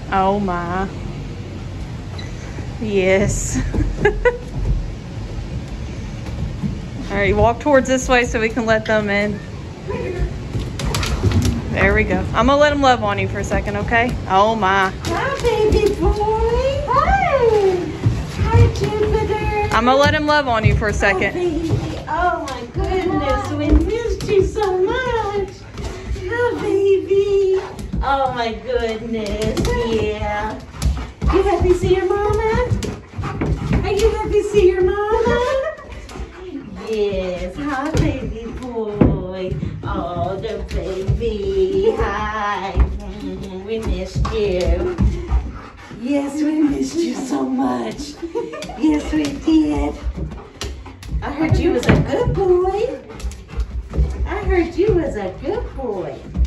Oh my. Yes. All right, walk towards this way so we can let them in. There we go. I'm gonna let them love on you for a second, okay? Oh my. Hi, baby boy. Hi. Hi, Jupiter. I'm gonna let him love on you for a second. Oh, baby. Oh my goodness, we missed you so much. Hi, baby. Oh my goodness, yeah. You happy to see your mama? Are you happy to see your mama? Yes, hi, baby boy. Oh, the baby. Hi. We missed you. Yes, we missed you so much. Yes, we did. I heard you was a good boy. I heard you was a good boy.